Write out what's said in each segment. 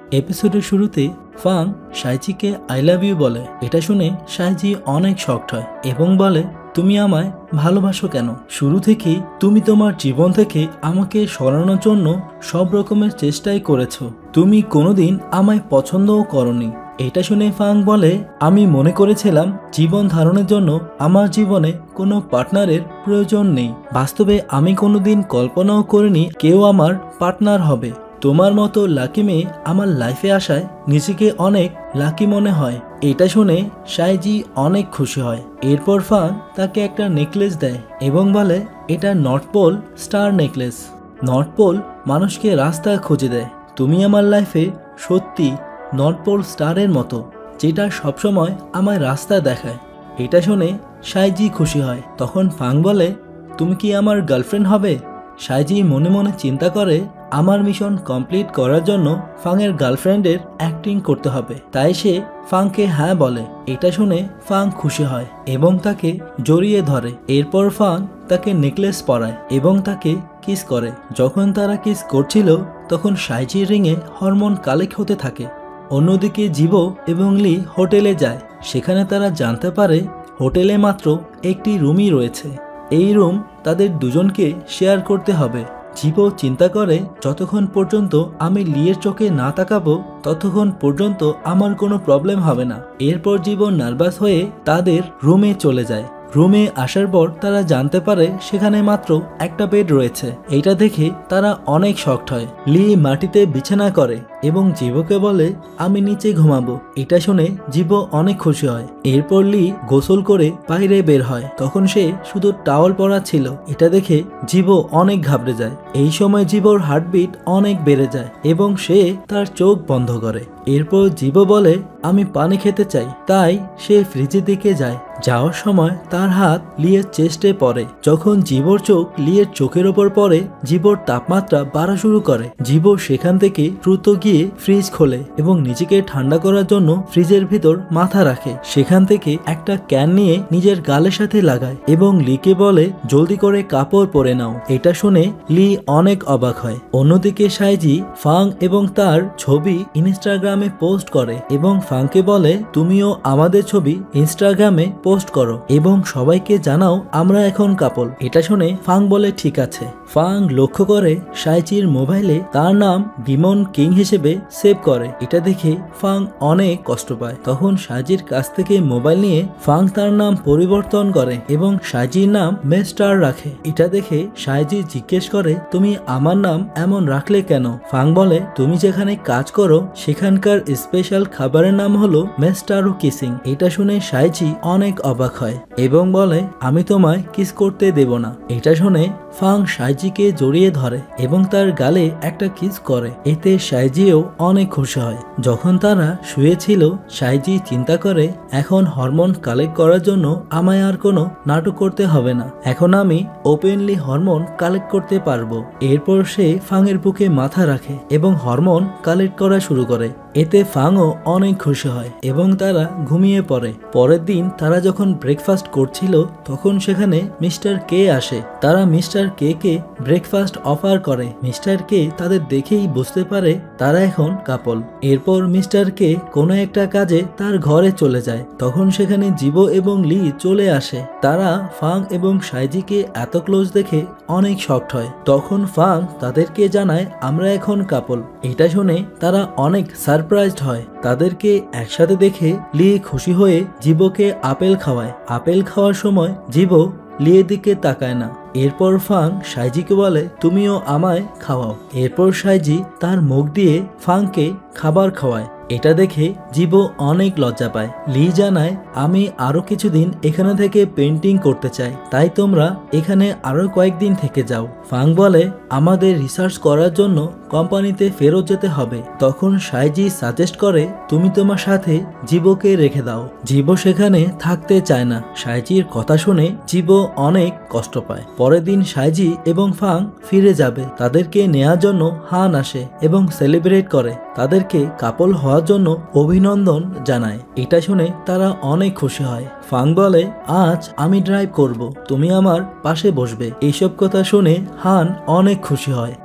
এপিসোডের শুরুতে ফাং সাইজিকে I love you বলে। এটা শুনে সাইজি অনেক শকড হয় এবং বলে, তুমি আমায় ভালোবাসো কেন? শুরু থেকেই তুমি তোমার জীবন থেকে আমাকে সরানোর জন্য সব রকমের চেষ্টাই করেছো। তুমি কোনোদিন আমায় পছন্দও করনি। এটা শুনে ফাং বলে, আমি মনে করেছিলাম জীবন ধারণের জন্য আমার জীবনে কোনো পার্টনারের প্রয়োজন নেই। বাস্তবে আমি কোনোদিন কল্পনাও করিনি কেউ আমার পার্টনার হবে। তোমার মতো লাকি মেয়ে আমার লাইফে আসায় নিজেকে অনেক লাকি মনে হয়। এটা শুনে সাইজি অনেক খুশি হয়। এরপর ফাং তাকে একটা নেকলেস দেয় এবং বলে, এটা north pole star necklace. North pole মানুষকে রাস্তা খুঁজে দেয়। তুমি আমার লাইফে সত্যি নর্থ পোল স্টারের মতো, যেটা সবসময় আমায় রাস্তা দেখায়। এটা শুনে সাইজি খুশি হয়। তখন ফাং বলে, তুমি কি আমার গার্লফ্রেন্ড হবে? সাইজি মনে মনে চিন্তা করে, আমার মিশন কমপ্লিট করার জন্য ফাংয়ের গার্লফ্রেন্ডের অ্যাক্টিং করতে হবে। তাই সে ফাংকে হ্যাঁ বলে। এটা শুনে ফাং খুশি হয় এবং তাকে জড়িয়ে ধরে। এরপর ফাং তাকে নেকলেস পরায় এবং তাকে কিস করে। যখন তারা কিস করছিল তখন সাইজির রিংয়ে হরমোন কালেক্ট হতে থাকে। অন্যদিকে জিবো এবং লি হোটেলে যায়। সেখানে তারা জানতে পারে হোটেলে মাত্র একটি রুমই রয়েছে। এই রুম তাদের দুজনকে শেয়ার করতে হবে। জিবো চিন্তা করে, যতক্ষণ পর্যন্ত আমি লিয়ের চোখে না তাকাবো ততক্ষণ পর্যন্ত আমার কোনো প্রবলেম হবে না। এরপর জিবো নার্ভাস হয়ে তাদের রুমে চলে যায়। রুমে আসার পর তারা জানতে পারে সেখানে মাত্র একটা বেড রয়েছে। এইটা দেখে তারা অনেক শকড হয়। লি মাটিতে বিছানা করে এবং জিবোকে বলে, আমি নিচে ঘুমাবো। এটা শুনে জিবো অনেক খুশি হয়। এরপর লি গোসল করে বাইরে বের হয়। তখন সে শুধু টাওয়াল পরা ছিল। এটা দেখে জিবো অনেক ঘাবড়ে যায়। এই সময় জিবোর হার্টবিট অনেক বেড়ে যায় এবং সে তার চোখ বন্ধ করে। এরপর জিবো বলে, আমি পানি খেতে চাই। তাই সে ফ্রিজের দিকে যায়। যাওয়ার সময় তার হাত লিয়ের চেস্টে পড়ে। যখন জিবোর চোখ লিয়ের চোখের ওপর পড়ে, জিবোর তাপমাত্রা বাড়া শুরু করে। জিবো সেখান থেকে দ্রুত গিয়ে ফ্রিজ খোলে এবং নিজেকে ঠান্ডা করার জন্য ফ্রিজের ভিতর মাথা রাখে। সেখান থেকে একটা ক্যান নিয়ে নিজের গালের সাথে লাগায় এবং লিকে বলে, জলদি করে কাপড় পরে নাও। এটা শুনে লি অনেক অবাক হয়। অন্যদিকে সাইজি ফাং এবং তার ছবি ইনস্টাগ্রামে পোস্ট করে এবং ফাংকে বলে, তুমিও আমাদের ছবি ইনস্টাগ্রামে পোস্ট করো এবং সবাইকে জানাও আমরা এখন কাপল। এটা শুনে ফাং বলে, ঠিক আছে। ফাং লক্ষ্য করে সাইজির মোবাইলে তার নাম ডিমন কিং হিসেবে সেভ করে। এটা দেখে ফাং অনেক কষ্ট পায়। তখন সাইজির কাছ থেকে মোবাইল নিয়ে ফাং তার নাম পরিবর্তন করে এবং সাইজির নাম মেস্টার রাখে। এটা দেখে সাইজি জিজ্ঞেস করে, তুমি আমার নাম এমন রাখলে কেন? ফাং বলে, তুমি যেখানে কাজ করো সেখানকার স্পেশাল খাবারের নাম হলো মেস্টারো কিসিং। এটা শুনে সাইজি অনেক অবাক হয় এবং বলে, আমি তোমায় কিস করতে দেব না। এটা শুনে ফাং সাইজিকে জড়িয়ে ধরে এবং তার গালে একটা কিস করে। এতে সাইজিও অনেক খুশি হয়। যখন তারা শুয়েছিল সাইজি চিন্তা করে, এখন হরমোন কালেক্ট করার জন্য আমায় আর কোনো নাটক করতে হবে না। এখন আমি ওপেনলি হরমোন কালেক্ট করতে পারবো। এরপর সে ফাংয়ের বুকে মাথা রাখে এবং হরমোন কালেক্ট করা শুরু করে। এতে ফাংও অনেক খুশি হয় এবং তারা ঘুমিয়ে পড়ে। পরের দিন তারা যখন ব্রেকফাস্ট করছিল তখন সেখানে মিস্টার কে আসে। তারা মিস্টার কে কে ব্রেকফাস্ট অফার করে। মিস্টার কে তাদের দেখেই বুঝতে পারে তারা এখন কাপল। এরপর মিস্টার কে কোনো একটা কাজে তার ঘরে চলে যায়। তখন সেখানে জিবো এবং লি চলে আসে। তারা ফাং এবং সাইজিকে এত ক্লোজ দেখে অনেক শকড হয়। তখন ফাং তাদেরকে জানায়, আমরা এখন কাপল। এটা শুনে তারা অনেক সারপ্রাইজড হয়। তাদেরকে একসাথে দেখে লি খুশি হয়ে জিবোকে আপেল খাওয়ায়। আপেল খাওয়ার সময় জিবো লিয়ের দিকে তাকায় না। এরপর ফাং সাইজিকে বলে, তুমিও আমায় খাওয়াও। এরপর সাইজি তার মুখ দিয়ে ফাংকে খাবার খাওয়ায়। এটা দেখে জিবো অনেক লজ্জা পায়। লি জানায়, আমি আরো কিছুদিন এখানে থেকে পেন্টিং করতে চাই, তাই তোমরা এখানে আরো কয়েকদিন থেকে যাও। ফাং বলে, আমাদের রিসার্চ করার জন্য কোম্পানিতে ফেরত যেতে হবে। তখন সাইজি সাজেস্ট করে, তুমি তোমার সাথে জিবোকে রেখে দাও। জিবো সেখানে থাকতে চায় না। সাইজির কথা শুনে জিবো অনেক কষ্ট পায়। পরের দিন সাইজি এবং ফাং ফিরে যাবে। তাদেরকে নেয়ার জন্য হান আসে এবং সেলিব্রেট করে। তাদেরকে কাপল হওয়ার জন্য অভিনন্দন জানায়। এটা শুনে তারা অনেক খুশি হয়। ফাং বলে, আজ আমি ড্রাইভ করব, তুমি আমার পাশে বসবে। এইসব কথা শুনে হান অনেক খুশি হয়।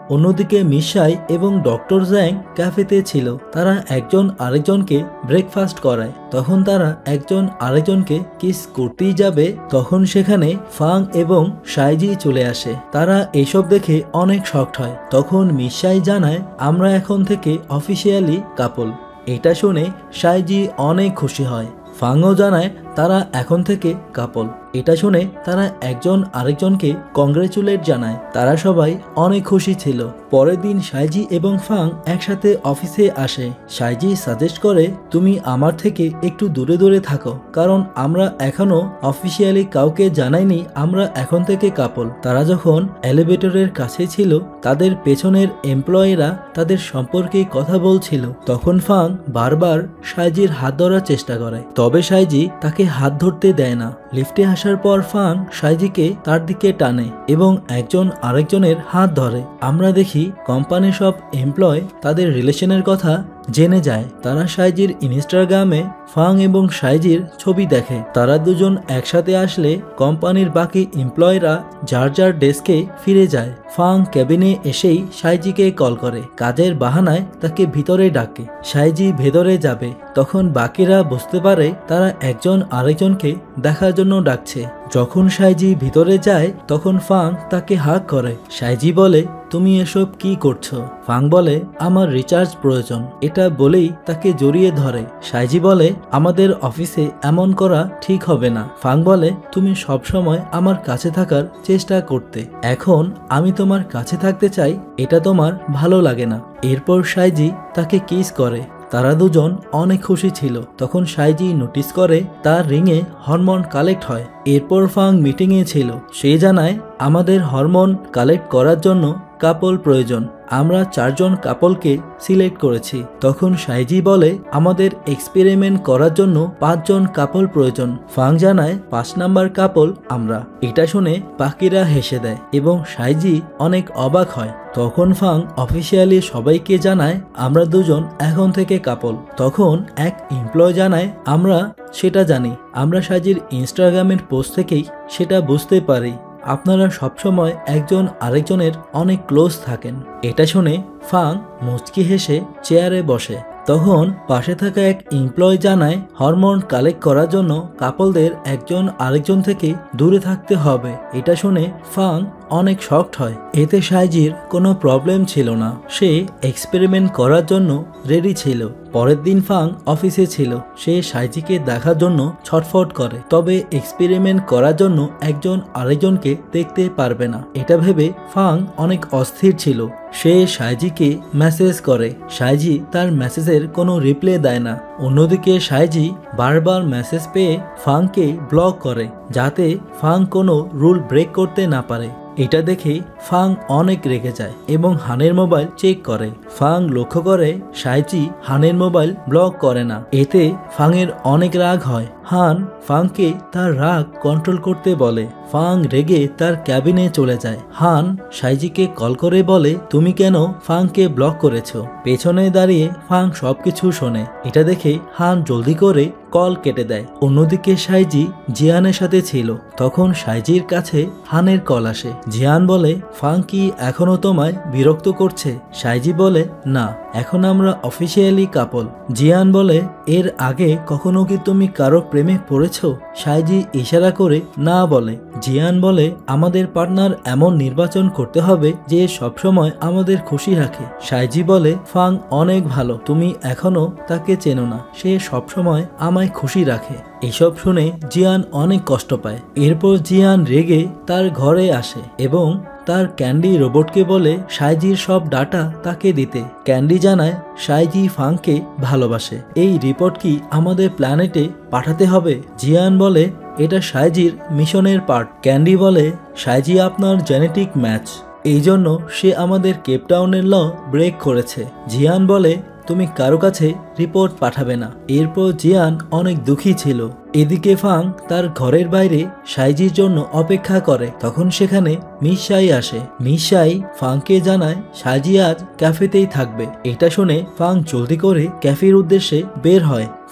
অন্যদিকে মিশাই এবং ডক্টর জ্যাং ক্যাফেতে ছিল। তারা একজন আরেকজনকে ব্রেকফাস্ট করায়। তখন তারা একজন আরেকজনকে কিস করতেই যাবে, তখন সেখানে ফাং এবং সাইজি চলে আসে। তারা এসব দেখে অনেক শকড হয়। তখন মিশাই জানায় আমরা এখন থেকে অফিসিয়ালি কাপল। এটা শুনে সাইজি অনেক খুশি হয়। ফাংও জানায় তারা এখন থেকে কাপল। এটা শুনে তারা একজন আরেকজনকে কংগ্রেচুলেট জানায়। তারা সবাই অনেক খুশি ছিল। পরের দিন সাইজি এবং ফাং একসাথে অফিসে আসে। সাইজি সাজেস্ট করে তুমি আমার থেকে একটু দূরে দূরে থাকো, কারণ আমরা এখনো অফিসিয়ালি কাউকে জানাইনি আমরা এখন থেকে কাপল। তারা যখন এলিভেটরের কাছে ছিল, তাদের পেছনের এমপ্লয়িরা তাদের সম্পর্কে কথা বলছিল। তখন ফাং বারবার সাইজির হাত ধরার চেষ্টা করে, তবে সাইজি তাকে হাত ধরতে দেয় না। লিফটে আসার পর ফাং সাইজিকে তার দিকে টানে এবং একজন আরেকজনের হাত ধরে। আমরা দেখি কোম্পানির সব এমপ্লয় তাদের রিলেশনের কথা জেনে যায়। তারা সাইজির ইনস্টাগ্রামে ফাং এবং সাইজির ছবি দেখে। তারা দুজন একসাথে আসলে কোম্পানির বাকি এমপ্লয়রা যার যার ডেস্কে ফিরে যায়। ফাং কেবিনে এসেই সাইজিকে কল করে, কাজের বাহানায় তাকে ভিতরে ডাকে। সাইজি ভেতরে যাবে, তখন বাকিরা বুঝতে পারে তারা একজন আরেকজনকে দেখার জন্য ডাকছে। যখন সাইজি ভিতরে যায় তখন ফাং তাকে হাগ করে। সাইজি বলে তুমি এসব কি করছো? ফাং বলে আমার রিচার্জ প্রয়োজন। এটা বলেই তাকে জড়িয়ে ধরে। সাইজি বলে আমাদের অফিসে এমন করা ঠিক হবে না। ফাং বলে তুমি সবসময় আমার কাছে থাকার চেষ্টা করতে, এখন আমি তোমার কাছে থাকতে চাই, এটা তোমার ভালো লাগে না। এরপর সাইজি তাকে কিস করে। তারা দুজন অনেক খুশি ছিল। তখন সাইজি নোটিস করে তার রিংয়ে হরমোন কালেক্ট হয়। এরপর ফাং মিটিংয়ে ছিল। সে জানায় আমাদের হরমোন কালেক্ট করার জন্য কাপল প্রয়োজন। আমরা 4 জন কাপলকে সিলেক্ট করেছি। তখন সাইজি বলে আমাদের এক্সপেরিমেন্ট করার জন্য 5 জন কাপল প্রয়োজন। ফাং জানায় 5 নাম্বার কাপল আমরা। এটা শুনে বাকিরা হেসে দেয় এবং সাইজি অনেক অবাক হয়। তখন ফাং অফিসিয়ালি সবাইকে জানায় আমরা দুজন এখন থেকে কাপল। তখন এক এমপ্লয় জানায় আমরা সেটা জানি, আমরা সাইজির ইনস্টাগ্রামের পোস্ট থেকেই সেটা বুঝতে পারি আপনারা সবসময় একজন আরেকজনের অনেক ক্লোজ থাকেন। এটা শুনে ফাং মুচকি হেসে চেয়ারে বসে। তখন পাশে থাকা এক এমপ্লয় জানায় হরমোন কালেক্ট করার জন্য কাপলদের একজন আরেকজন থেকে দূরে থাকতে হবে। এটা শুনে ফাং অনেক শকড হয়। এতে সাইজির কোনো প্রবলেম ছিল না, সে এক্সপেরিমেন্ট করার জন্য রেডি ছিল। পরের দিন ফাং অফিসে ছিল। সে সাইজিকে দেখার জন্য ছটফট করে, তবে এক্সপেরিমেন্ট করার জন্য একজন আরেকজনকে দেখতে পারবে না। এটা ভেবে ফাং অনেক অস্থির ছিল। সে সাইজিকে মেসেজ করে। সাইজি তার মেসেজের কোনো রিপ্লাই দেয় না। অন্যদিকে সাইজি বারবার মেসেজ পেয়ে ফাংকে ব্লক করে, যাতে ফাং কোনো রুল ব্রেক করতে না পারে। এটা দেখে ফাং অনেক রেগে যায় এবং হানের মোবাইল চেক করে। ফাং লক্ষ্য করে সাইজি হানের মোবাইল ব্লক করে না। এতে ফাংয়ের অনেক রাগ হয়। হান ফাংকে তার রাগ কন্ট্রোল করতে বলে। ফাং রেগে তার ক্যাবিনে চলে যায়। হান সাইজিকে কল করে বলে তুমি কেন ফাংকে ব্লক করেছো? পেছনে দাঁড়িয়ে ফাং সবকিছু শোনে। এটা দেখে হান জলদি করে কল কেটে দেয়। অন্যদিকে সাইজি জিয়ানের সাথে ছিল। তখন সাইজির কাছে হানের কল আসে। জিয়ান বলে ফাং কি এখনো তোমায় বিরক্ত করছে? সাইজি বলে না, এখন আমরা অফিসিয়ালি কাপল। জিয়ান বলে এর আগে কখনো কি তুমি কারো প্রেমে পড়েছো? সাইজি ইশারা করে না বলে। জিয়ান বলে আমাদের পার্টনার এমন নির্বাচন করতে হবে যে সবসময় আমাদের খুশি রাখে। সাইজি বলে ফাং অনেক ভালো, তুমি এখনো তাকে চেনো না, সে সবসময় আমায় খুশি রাখে। এসব শুনে জিয়ান অনেক কষ্ট পায়। এরপর জিয়ান রেগে তার ঘরে আসে এবং তার ক্যান্ডি রোবটকে বলে সাইজির সব ডাটা তাকে দিতে। ক্যান্ডি জানায় সাইজি ফাংকে ভালোবাসে। এই রিপোর্ট কি আমাদের প্ল্যানেটে পাঠাতে হবে? জিয়ান বলে এটা সাইজির মিশনের পার্ট। ক্যান্ডি বলে সাইজি আপনার জেনেটিক ম্যাচ, এই জন্য সে আমাদের কেপটাউনের ল ব্রেক করেছে। জিয়ান বলে তুমি কারো কাছে রিপোর্ট পাঠাবে না। এরপর জিয়ান অনেক দুঃখী ছিল। এদিকে ফাং তার ঘরের বাইরে সাইজির জন্য অপেক্ষা করে। তখন সেখানে মিশাই আসে। মিশাই ফাংকে জানায় সাইজি আজ ক্যাফেতেই থাকবে। এটা শুনে ফাং জলদি করে ক্যাফের উদ্দেশ্যে বের হয়।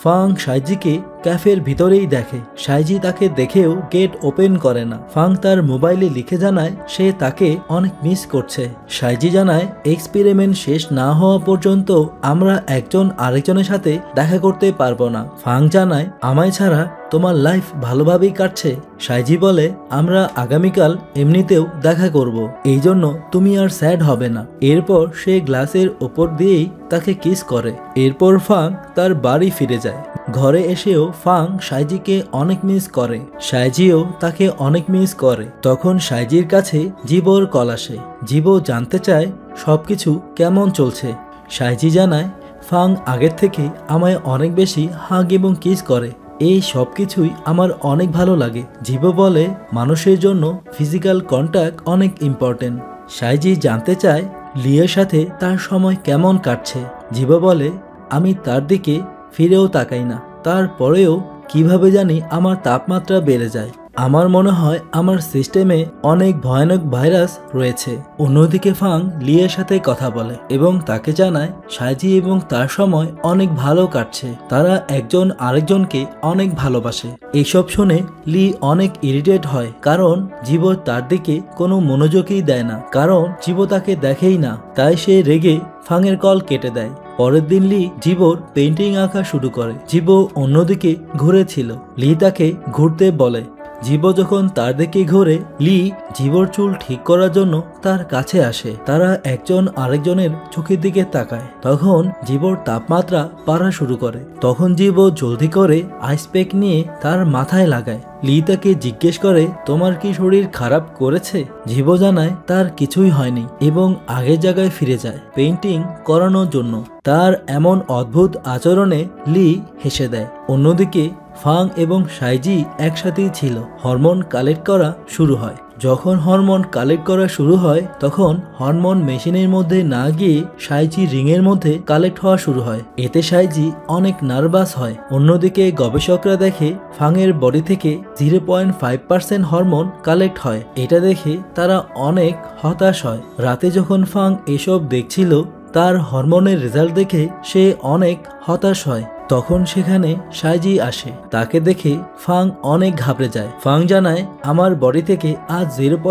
ফাং সাইজিকে ক্যাফের ভিতরেই দেখে। সাইজি তাকে দেখেও গেট ওপেন করে না। ফাং তার মোবাইলে লিখে জানায় সে তাকে অনেক মিস করছে। সাইজি জানায় এক্সপেরিমেন্ট শেষ না হওয়া পর্যন্ত আমরা একজন আরেকজনের সাথে দেখা করতে পারবো না। ফাং জানায় আমায় ছাড়া তোমার লাইফ ভালোভাবেই কাটছে। সাইজি বলে আমরা আগামীকাল এমনিতেও দেখা করব, এই জন্য তুমি আর স্যাড হবে না। এরপর সে গ্লাসের ওপর দিয়েই তাকে কিস করে। এরপর ফাং তার বাড়ি ফিরে যায়। ঘরে এসেও ফাং সাইজিকে অনেক মিস করে। সাইজিও তাকে অনেক মিস করে। তখন সাইজির কাছে জিবোর কল আসে। জিবো জানতে চায় সবকিছু কেমন চলছে। সাইজি জানায় ফাং আগের থেকে আমায় অনেক বেশি হাগ এবং কিস করে। এই সব কিছুই আমার অনেক ভালো লাগে। জিবো বলে মানুষের জন্য ফিজিক্যাল কন্ট্যাক্ট অনেক ইম্পর্টেন্ট। সাইজি জানতে চায় লিয়ের সাথে তার সময় কেমন কাটছে। জিবো বলে আমি তার দিকে ফিরেও তাকাই না, তারপরেও কিভাবে জানি আমার তাপমাত্রা বেড়ে যায়। আমার মনে হয় আমার সিস্টেমে অনেক ভয়ানক ভাইরাস রয়েছে। অন্যদিকে ফাং লিয়ের সাথে কথা বলে এবং তাকে জানায় সাইজি এবং তার সময় অনেক ভালো কাটছে। তারা একজন আরেকজনকে অনেক ভালোবাসে। এইসব শুনে লি অনেক ইরিটেট হয়, কারণ জিবো তার দিকে কোনো মনোযোগই দেয় না, কারণ জিবো তাকে দেখেই না। তাই সে রেগে ফাংয়ের কল কেটে দেয়। পরের দিন লি জিবোর পেন্টিং আঁকা শুরু করে। জিবো অন্যদিকে ঘুরেছিল। লি তাকে ঘুরতে বলে। জিবো যখন তার দিকে ঘুরে, লি জিবোর চুল ঠিক করার জন্য তার কাছে আসে। তারা একজন আরেকজনের চোখের দিকে তাকায়। তখন জিবোর তাপমাত্রা বাড়া শুরু করে। তখন জিবো জলদি করে আইস প্যাক নিয়ে তার মাথায় লাগায়। লি তাকে জিজ্ঞেস করে তোমার কি শরীর খারাপ করেছে? জিবো জানায় তার কিছুই হয়নি এবং আগের জায়গায় ফিরে যায় পেইন্টিং করানোর জন্য। তার এমন অদ্ভুত আচরণে লি হেসে দেয়। অন্যদিকে ফাং এবং সাইজি একসাথেই ছিল। হরমোন কালেক্ট করা শুরু হয়। যখন হরমোন কালেক্ট করা শুরু হয় তখন হরমোন মেশিনের মধ্যে না গিয়ে সাইজি রিংয়ের মধ্যে কালেক্ট হওয়া শুরু হয়। এতে সাইজি অনেক নার্ভাস হয়। অন্যদিকে গবেষকরা দেখে ফাংয়ের বডি থেকে 0.5% হরমোন কালেক্ট হয়। এটা দেখে তারা অনেক হতাশ হয়। রাতে যখন ফাং এসব দেখছিল, তার হরমোনের রেজাল্ট দেখে সে অনেক হতাশ হয়। তখন সেখানে সাইজি আসে। তাকে দেখে ফাং অনেক ঘাবড়ে যায়। ফাং জানায় আমার বডি থেকে আজ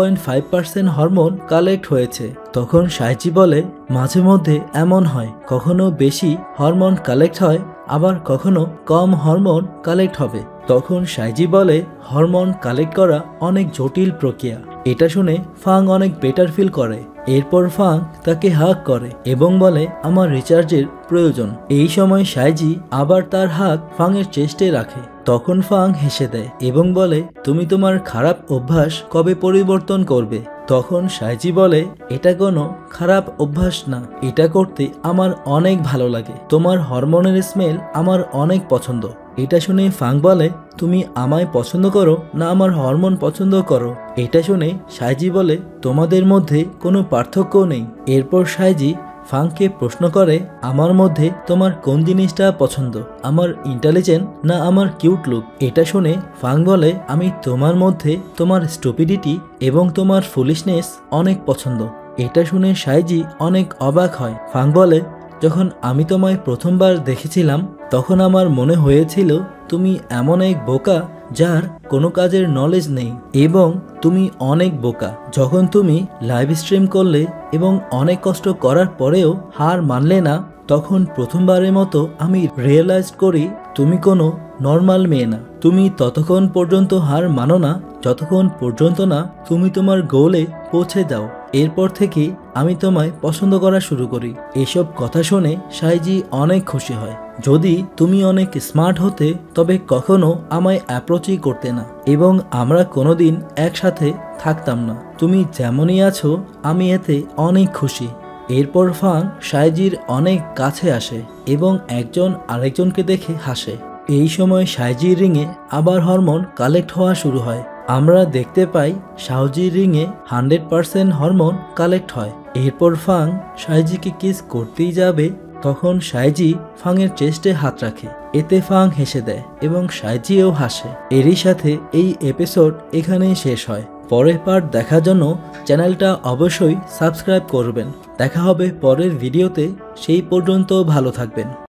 0.5% হরমোন কালেক্ট হয়েছে। তখন সাইজি বলে মাঝে মধ্যে এমন হয়, কখনো বেশি হরমোন কালেক্ট হয়, আবার কখনো কম হরমোন কালেক্ট হবে। তখন সাইজি বলে হরমোন কালেক্ট করা অনেক জটিল প্রক্রিয়া। এটা শুনে ফাং অনেক বেটার ফিল করে। এরপর ফাং তাকে হাগ করে এবং বলে আমার রিচার্জের প্রয়োজন। এই সময় সাইজি আবার তার হাত ফাংয়ের চেস্টে রাখে। তখন ফাং হেসে দেয় এবং বলে তুমি তোমার খারাপ অভ্যাস কবে পরিবর্তন করবে? তখন সাইজি বলে এটা কোনো খারাপ অভ্যাস না, এটা করতে আমার অনেক ভালো লাগে। তোমার হরমোনের স্মেল আমার অনেক পছন্দ। এটা শুনে ফাং বলে তুমি আমায় পছন্দ করো না আমার হরমোন পছন্দ করো? এটা শুনে সাইজি বলে তোমাদের মধ্যে কোনো পার্থক্য নেই। এরপর সাইজি ফাংকে প্রশ্ন করে আমার মধ্যে তোমার কোন জিনিসটা পছন্দ, আমার ইন্টেলিজেন্ট না আমার কিউট লুক? এটা শুনে ফাং বলে আমি তোমার মধ্যে তোমার স্টুপিডিটি এবং তোমার ফুলিশনেস অনেক পছন্দ। এটা শুনে সাইজি অনেক অবাক হয়। ফাং বলে যখন আমি তোমায় প্রথমবার দেখেছিলাম তখন আমার মনে হয়েছিল তুমি এমন এক বোকা যার কোনো কাজের নলেজ নেই, এবং তুমি অনেক বোকা। যখন তুমি লাইভ স্ট্রিম করলে এবং অনেক কষ্ট করার পরেও হার মানলে না, তখন প্রথমবারের মতো আমি রিয়েলাইজ করি তুমি কোনো নর্মাল মেয়ে না। তুমি ততক্ষণ পর্যন্ত হার মানো না যতক্ষণ পর্যন্ত না তুমি তোমার গোলে পৌঁছে দাও। এরপর থেকে আমি তোমায় পছন্দ করা শুরু করি। এসব কথা শুনে সাইজি অনেক খুশি হয়। যদি তুমি অনেক স্মার্ট হতে তবে কখনো আমায় অ্যাপ্রোচই করতে না এবং আমরা কোনোদিন একসাথে থাকতাম না। তুমি যেমনই আছো আমি এতে অনেক খুশি। এরপর ফাং সাইজির অনেক কাছে আসে এবং একজন আরেকজনকে দেখে হাসে। এই সময় সাইজির রিংয়ে আবার হরমোন কালেক্ট হওয়া শুরু হয়। আমরা দেখতে পাই সাইজির রিংয়ে 100% হরমোন কালেক্ট হয়। এরপর ফাং সাইজিকে কিস করতেই যাবে, তখন সাইজি ফাংয়ের চেস্টে হাত রাখে। এতে ফাং হেসে দেয় এবং সাইজিও হাসে। এরই সাথে এই এপিসোড এখানেই শেষ হয়। পরের পার্ট দেখার জন্য চ্যানেলটা অবশ্যই সাবস্ক্রাইব করবেন। দেখা হবে পরের ভিডিওতে। সেই পর্যন্ত ভালো থাকবেন।